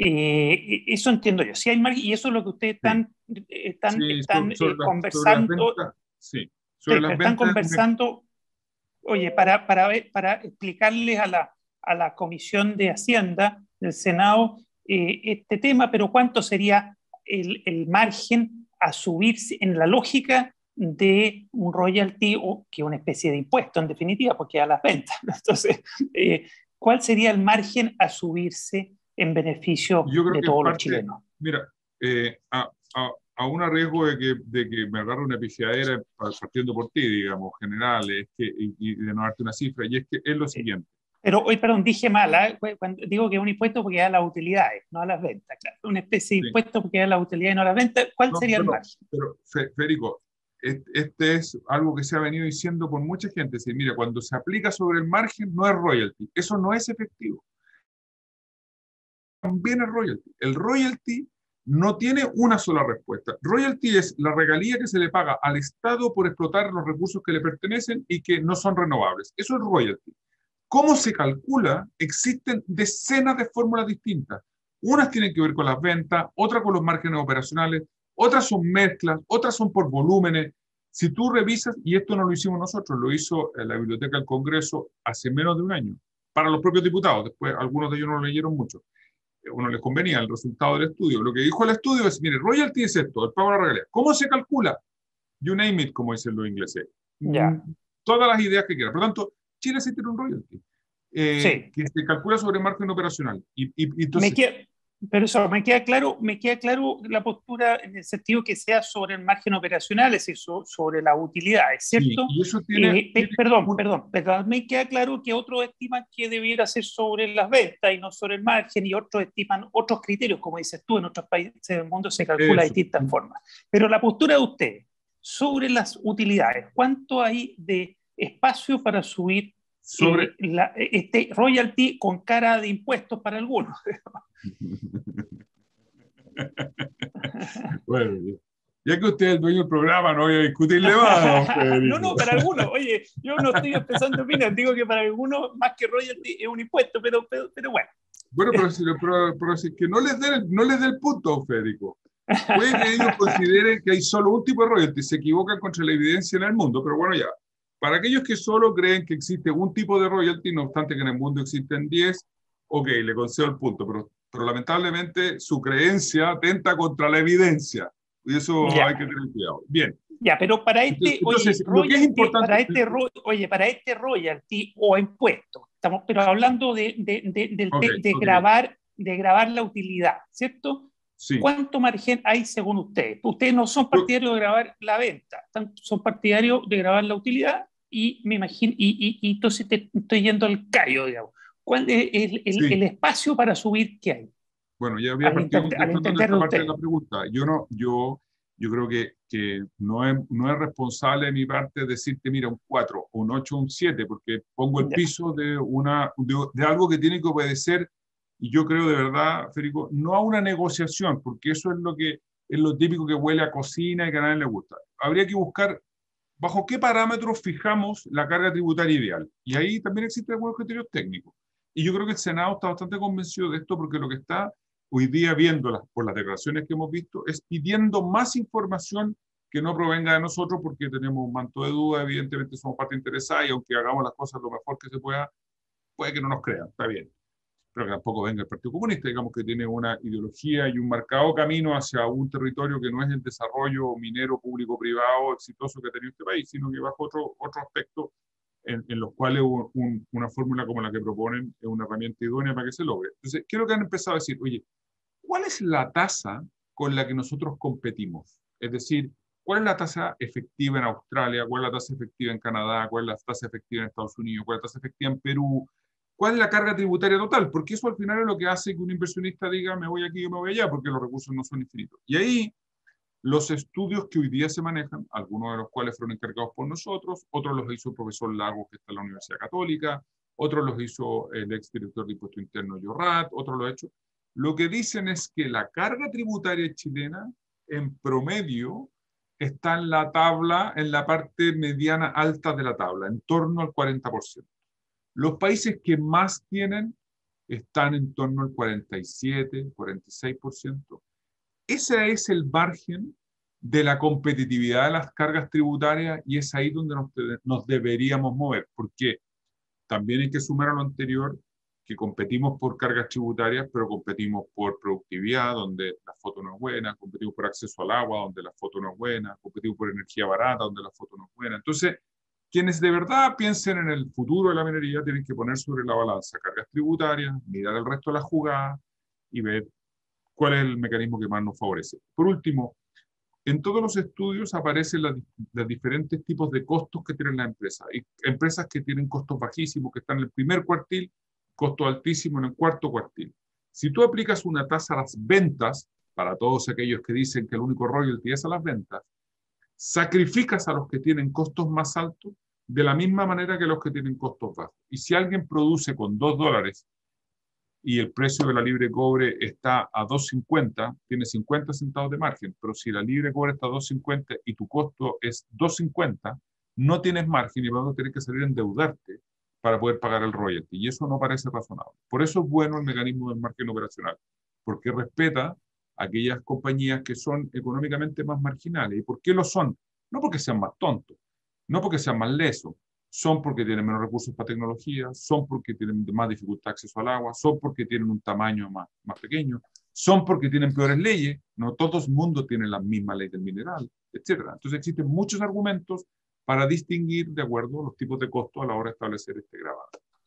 Eh, eso entiendo yo. Si hay margen, y eso es lo que ustedes están, sí. están, sí, están sobre, eh, la, conversando. sobre las ventas, sí, sobre sí, las están ventas, conversando, me... oye, para, para, ver, para explicarles a la, a la Comisión de Hacienda del Senado eh, este tema, pero ¿cuánto sería el, el margen a subirse en la lógica de un royalty o que una especie de impuesto en definitiva, porque a las ventas? Entonces, eh, ¿cuál sería el margen a subirse en beneficio yo creo de que todos parte, los chilenos? Mira, eh, a, a, a un riesgo de que, de que me agarre una pifiadera partiendo por ti, digamos, general, es que, y, y de no darte una cifra, y es que es lo siguiente. Pero hoy, perdón, dije mal, ¿eh? Cuando digo que es un impuesto porque da las utilidades, no a las ventas, claro. Una especie de sí. impuesto porque da las utilidades y no a las ventas. ¿Cuál no, sería pero, el margen? Pero, Federico, este es algo que se ha venido diciendo por mucha gente. Sí, mira, cuando se aplica sobre el margen no es royalty. Eso no es efectivo. También es royalty. El royalty no tiene una sola respuesta. Royalty es la regalía que se le paga al Estado por explotar los recursos que le pertenecen y que no son renovables. Eso es royalty. ¿Cómo se calcula? Existen decenas de fórmulas distintas. Unas tienen que ver con las ventas, otras con los márgenes operacionales, otras son mezclas, otras son por volúmenes. Si tú revisas, y esto no lo hicimos nosotros, lo hizo la Biblioteca del Congreso hace menos de un año, para los propios diputados, después algunos de ellos no lo leyeron mucho. A uno les convenía el resultado del estudio. Lo que dijo el estudio es, mire, royalty es esto, el pago de la regalía. ¿Cómo se calcula? You name it, como dicen los ingleses. Yeah. Todas las ideas que quieran. Por lo tanto, Chile sí tiene un royalty, eh, sí. que se calcula sobre margen operacional. Y, y, y entonces, me queda, pero eso, me queda, claro, me queda claro la postura en el sentido que sea sobre el margen operacional, es decir, sobre las utilidades, ¿cierto? Sí, y eso tiene, eh, tiene perdón, un... perdón, perdón, me queda claro que otros estiman que debiera ser sobre las ventas y no sobre el margen, y otros estiman otros criterios, como dices tú, en otros países del mundo se calcula eso. de distintas formas. Pero la postura de ustedes sobre las utilidades, ¿cuánto hay de espacio para subir sobre... eh, la, este royalty con cara de impuestos para algunos? Bueno, ya que usted es el dueño del programa, no voy a discutirle más. No, no, para algunos, oye, yo no estoy empezando opinar, digo que para algunos más que royalty es un impuesto, pero, pero, pero bueno. Bueno, pero si, pero, pero si que no les dé el, no les dé el punto, Federico. Puede que ellos consideren que hay solo un tipo de royalty, se equivocan contra la evidencia en el mundo, pero bueno, ya. Para aquellos que solo creen que existe un tipo de royalty, no obstante que en el mundo existen diez, ok, le concedo el punto, pero, pero lamentablemente su creencia atenta contra la evidencia. Y eso hay Ya, que tener cuidado. Bien. ya, pero para Entonces, este, oye, entonces, lo que es royalty, importante, para este, ro- oye, para este royalty o impuesto, estamos, pero hablando de, de, de, del ok, te- de ok, grabar, de grabar la utilidad, ¿cierto? sí. ¿Cuánto margen hay según ustedes? Ustedes no son Yo- partidarios de grabar la venta, están- son partidarios de grabar la utilidad y me imagino, y, y, y entonces te estoy yendo al callo, digamos. ¿Cuál es el, el, el sí. espacio para subir que hay? Bueno, ya había Al, partido entender, al contestándote entender esta de parte de la ustedes. pregunta. Yo no, yo, yo creo que, que no, es, no es responsable de mi parte decirte, mira, un cuatro, un ocho, un siete, porque pongo el Ya, piso de, una, de, de algo que tiene que obedecer, y yo creo de verdad, Federico, no a una negociación, porque eso es lo que es lo típico que huele a cocina y que a nadie le gusta. Habría que buscar bajo qué parámetros fijamos la carga tributaria ideal. Y ahí también existen algunos criterios técnicos. Y yo creo que el Senado está bastante convencido de esto porque lo que está hoy día viendo por las declaraciones que hemos visto es pidiendo más información que no provenga de nosotros porque tenemos un manto de duda, evidentemente somos parte interesada y aunque hagamos las cosas lo mejor que se pueda, puede que no nos crean, está bien, pero que tampoco venga el Partido Comunista, digamos que tiene una ideología y un marcado camino hacia un territorio que no es el desarrollo minero público-privado exitoso que ha tenido este país, sino que bajo otro, otro aspecto en, en los cuales un, una fórmula como la que proponen es una herramienta idónea para que se logre. Entonces, ¿qué es lo que han empezado a decir? Oye, ¿cuál es la tasa con la que nosotros competimos? Es decir, ¿cuál es la tasa efectiva en Australia? ¿Cuál es la tasa efectiva en Canadá? ¿Cuál es la tasa efectiva en Estados Unidos? ¿Cuál es la tasa efectiva en Perú? ¿Cuál es la carga tributaria total? Porque eso al final es lo que hace que un inversionista diga me voy aquí o me voy allá, porque los recursos no son infinitos. Y ahí los estudios que hoy día se manejan, algunos de los cuales fueron encargados por nosotros, otros los hizo el profesor Lagos, que está en la Universidad Católica, otros los hizo el exdirector de Impuesto Interno, Llorat, otros lo ha hecho. Lo que dicen es que la carga tributaria chilena, en promedio, está en la tabla, en la parte mediana alta de la tabla, en torno al cuarenta por ciento. Los países que más tienen están en torno al cuarenta y siete, cuarenta y seis por ciento. Ese es el margen de la competitividad de las cargas tributarias y es ahí donde nos, nos deberíamos mover, porque también hay que sumar a lo anterior que competimos por cargas tributarias, pero competimos por productividad, donde la foto no es buena, competimos por acceso al agua, donde la foto no es buena, competimos por energía barata, donde la foto no es buena. Entonces, quienes de verdad piensen en el futuro de la minería tienen que poner sobre la balanza cargas tributarias, mirar el resto de las jugadas y ver cuál es el mecanismo que más nos favorece. Por último, en todos los estudios aparecen las, los diferentes tipos de costos que tienen las empresas. Hay empresas que tienen costos bajísimos, que están en el primer cuartil, costos altísimos en el cuarto cuartil. Si tú aplicas una tasa a las ventas, para todos aquellos que dicen que el único royalty es a las ventas, sacrificas a los que tienen costos más altos de la misma manera que los que tienen costos bajos. Y si alguien produce con dos dólares y el precio de la libre cobre está a dos cincuenta, tiene cincuenta centavos de margen, pero si la libre cobre está a dos cincuenta y tu costo es dos cincuenta, no tienes margen y vas a tener que salir a endeudarte para poder pagar el royalty. Y eso no parece razonable. Por eso es bueno el mecanismo del margen operacional, porque respeta a aquellas compañías que son económicamente más marginales. ¿Y por qué lo son? No porque sean más tontos, no porque sean más lesos, son porque tienen menos recursos para tecnología, son porque tienen más dificultad de acceso al agua, son porque tienen un tamaño más, más pequeño, son porque tienen peores leyes, no todo el mundo tiene la misma ley del mineral, etcétera. Entonces existen muchos argumentos para distinguir de acuerdo a los tipos de costos a la hora de establecer este grabado.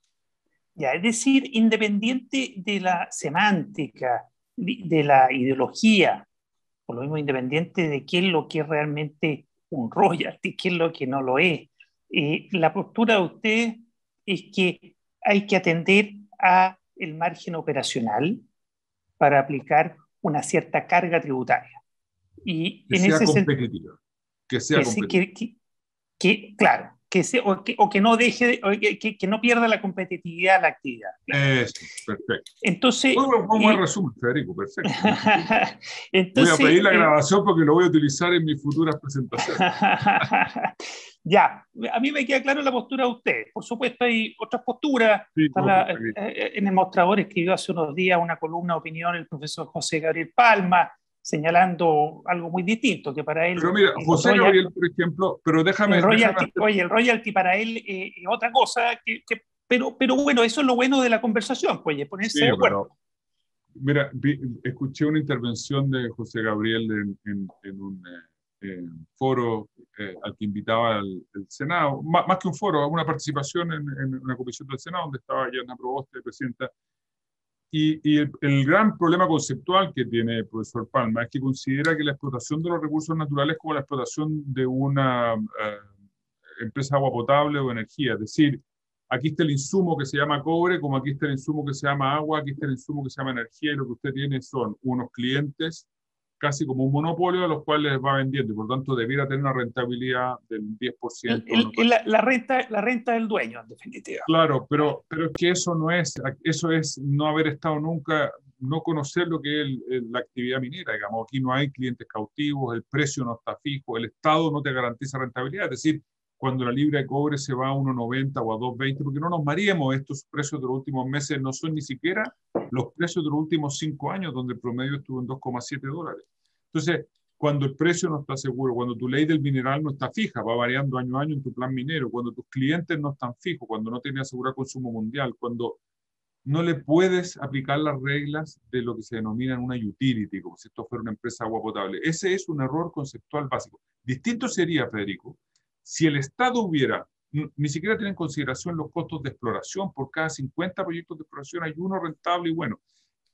Ya, es decir, independiente de la semántica, de, de la ideología, por lo mismo independiente de qué es lo que es realmente un royalty, qué es lo que no lo es, eh, la postura de usted es que hay que atender a el margen operacional para aplicar una cierta carga tributaria. Y Que en sea ese sentido, competitiva, que sea que, sí- competitiva. que, que, que, claro, que se, o, que, o que no deje, de- o que, que, que no pierda la competitividad de la actividad. Claro. Eso, perfecto. Entonces, Muy buen, muy buen y, resumen, Federico, perfecto. Me encantó. Voy a entonces pedir la eh, grabación porque lo voy a utilizar en mis futuras presentaciones. ya, a mí me queda claro la postura de usted. Por supuesto, hay otras posturas. Sí, Está obvio, la- aquí. eh, en el mostrador escribió hace unos días una columna de opinión el profesor José Gabriel Palma. señalando algo muy distinto, que para él... Pero mira, José Royal, Gabriel, por ejemplo, pero déjame... el royalty, déjame hacer... Oye, el royalty para él es eh, otra cosa, que, que, pero, pero bueno, eso es lo bueno de la conversación, pues, ponerse Sí, de acuerdo. pero, mira, vi, escuché una intervención de José Gabriel en, en, en un eh, eh, foro eh, al que invitaba el, el Senado, más, más que un foro, una participación en, en una comisión del Senado donde estaba Yanna Proboste, presidenta. Y, y el, el gran problema conceptual que tiene el profesor Palma es que considera que la explotación de los recursos naturales es como la explotación de una eh, empresa de agua potable o energía. Es decir, aquí está el insumo que se llama cobre, como aquí está el insumo que se llama agua, aquí está el insumo que se llama energía, y lo que usted tiene son unos clientes casi como un monopolio a los cuales va vendiendo, y por tanto debiera tener una rentabilidad del diez por ciento. El, el, la, la, renta, la renta del dueño, en definitiva. Claro, pero, pero es que eso no es, eso es no haber estado nunca, no conocer lo que es el, el, la actividad minera, digamos. Aquí no hay clientes cautivos, el precio no está fijo, el Estado no te garantiza rentabilidad, es decir, cuando la libra de cobre se va a uno noventa o a dos veinte, porque no nos mareemos, estos precios de los últimos meses no son ni siquiera los precios de los últimos cinco años, donde el promedio estuvo en dos coma siete dólares. Entonces, cuando el precio no está seguro, cuando tu ley del mineral no está fija, va variando año a año en tu plan minero, cuando tus clientes no están fijos, cuando no tienes asegurado consumo mundial, cuando no le puedes aplicar las reglas de lo que se denomina una utility, como si esto fuera una empresa de agua potable. Ese es un error conceptual básico. Distinto sería, Federico, si el Estado hubiera, ni siquiera tiene en consideración los costos de exploración, por cada cincuenta proyectos de exploración hay uno rentable y bueno.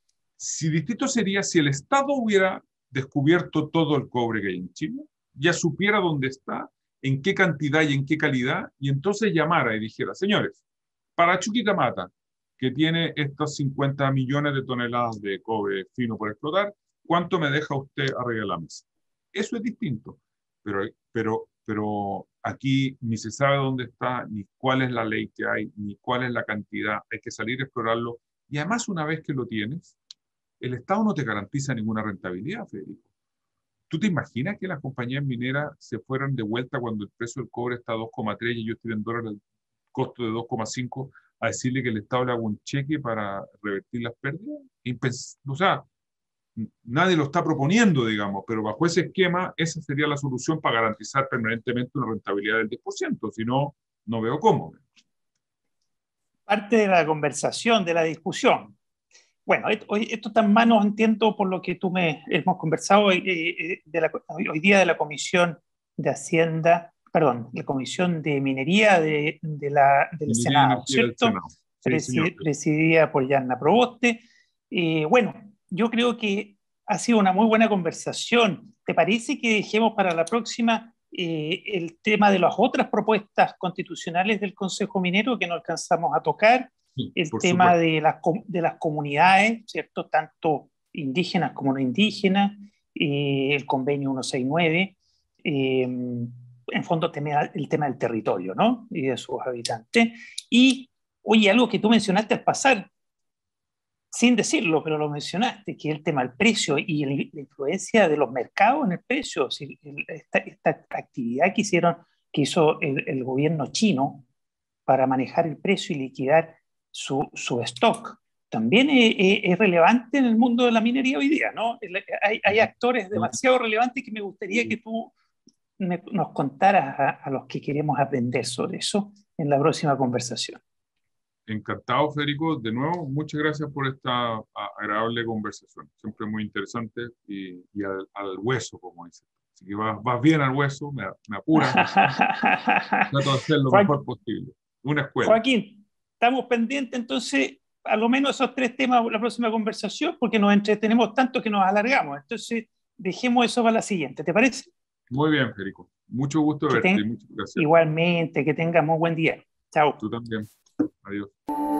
Si distinto sería si el Estado hubiera descubierto todo el cobre que hay en Chile, ya supiera dónde está, en qué cantidad y en qué calidad, y entonces llamara y dijera, señores, para Chuquicamata, que tiene estos cincuenta millones de toneladas de cobre fino por explotar, ¿cuánto me deja usted arriba de la mesa? Eso es distinto, pero, pero, pero aquí ni se sabe dónde está, ni cuál es la ley que hay, ni cuál es la cantidad, hay que salir a explorarlo, y además una vez que lo tienes, el Estado no te garantiza ninguna rentabilidad, Federico. ¿Tú te imaginas que las compañías mineras se fueran de vuelta cuando el precio del cobre está a dos coma tres y yo estoy en dólares el costo de dos coma cinco a decirle que el Estado le haga un cheque para revertir las pérdidas? Impens o sea, nadie lo está proponiendo, digamos, pero bajo ese esquema, esa sería la solución para garantizar permanentemente una rentabilidad del diez por ciento. Si no, no veo cómo. Parte de la conversación, de la discusión. Bueno, esto, esto está en manos, entiendo, por lo que tú me hemos conversado eh, de la, hoy día de la Comisión de Hacienda, perdón, la Comisión de Minería de, de la, del Minería Senado, ¿cierto? Del Senado. Sí, Presi presidida por Yanna Proboste. Eh, bueno, yo creo que ha sido una muy buena conversación. ¿Te parece que dejemos para la próxima eh, el tema de las otras propuestas constitucionales del Consejo Minero que no alcanzamos a tocar? Sí, el tema supuesto. de las, de las comunidades, ¿cierto? Tanto indígenas como no indígenas, eh, el convenio ciento sesenta y nueve, eh, en fondo tema, el tema del territorio, ¿no? Y de sus habitantes. Y, oye, algo que tú mencionaste al pasar, sin decirlo, pero lo mencionaste, que es el tema del precio y el, la influencia de los mercados en el precio. O sea, el, esta, esta actividad que, hicieron, que hizo el, el gobierno chino para manejar el precio y liquidar su, su stock, también es, es, relevante en el mundo de la minería hoy día, ¿no? Hay, hay actores demasiado relevantes que me gustaría que tú me, nos contaras a, a los que queremos aprender sobre eso en la próxima conversación. Encantado, Federico. De nuevo, muchas gracias por esta agradable conversación. Siempre muy interesante y, y al, al hueso, como dice. Así que vas, vas bien al hueso, me, me apuras. Trato de hacer lo Joaquín, mejor posible. Una escuela. Joaquín, estamos pendientes entonces, a lo menos esos tres temas la próxima conversación, porque nos entretenemos tanto que nos alargamos. Entonces, dejemos eso para la siguiente, ¿te parece? Muy bien, Federico. Mucho gusto de verte y muchas gracias. Igualmente, que tengas muy buen día. Chao. Tú también. Adiós.